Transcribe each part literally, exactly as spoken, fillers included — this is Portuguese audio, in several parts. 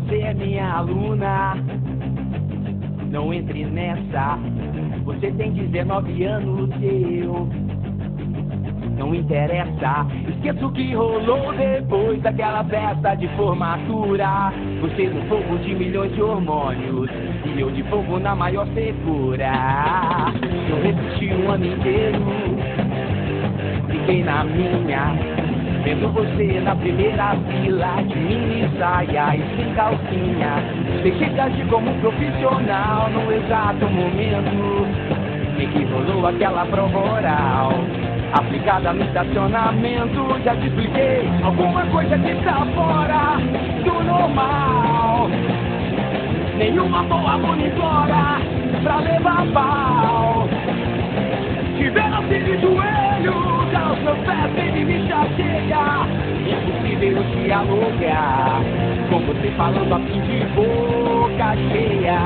você é minha aluna. Não entre nessa. Você tem dezenove anos e eu não interessa. Esqueça o que rolou depois daquela festa de formatura. Você no fogo de milhões de hormônios e eu de fogo na maior secura. Eu repeti um ano inteiro, fiquei na minha, vendo você na primeira fila de mini saia e sem calcinha. Deixei de agir como um profissional no exato momento em que rolou aquela prova oral aplicada no estacionamento. Já te expliquei, alguma coisa que tá fora do normal. Nenhuma boa monitora pra levar pau. Tiveram de joelhos aos meus pés, sem de me chateia. Impossível dialogar com você falando assim de boca cheia.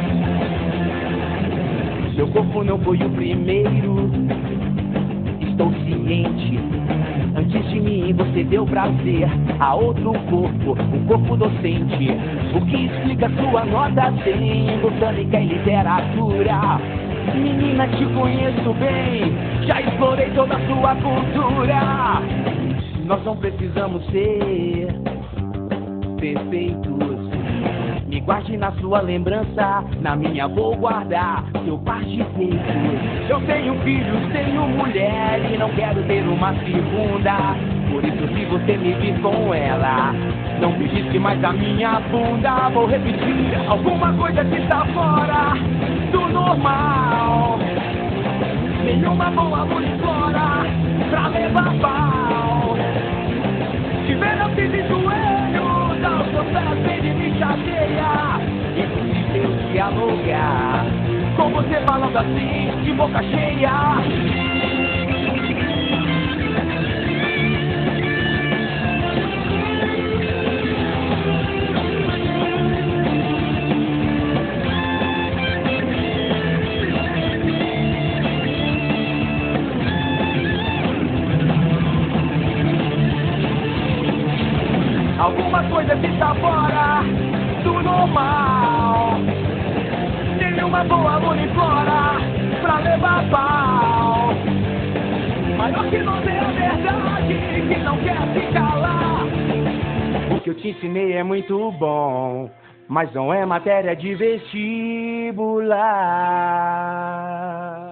Seu corpo não foi o primeiro, estou ciente. Antes de mim você deu prazer a outro corpo, um corpo docente. O que explica sua nota cem em botânica e literatura. Menina, te conheço bem, já explorei toda a sua cultura. Nós não precisamos ser perfeitos. Me guarde na sua lembrança, na minha vou guardar seu par de peitos. Eu tenho filhos, tenho mulher e não quero ter uma segunda. Por isso se você me vir com ela, não me disse mais a minha bunda. Vou repetir, alguma coisa que tá fora do normal. Nenhuma boa monitora pra levar pau. Tiveram de joelhos aos seus pés, sem de me chateia. Impossível dialogar com você falando assim de boca cheia. Alguma coisa que tá fora do normal. Nenhuma boa monitora pra levar pau. Maior que não é a verdade, que não quer se calar. O que eu te ensinei é muito bom, mas não é matéria de vestibular.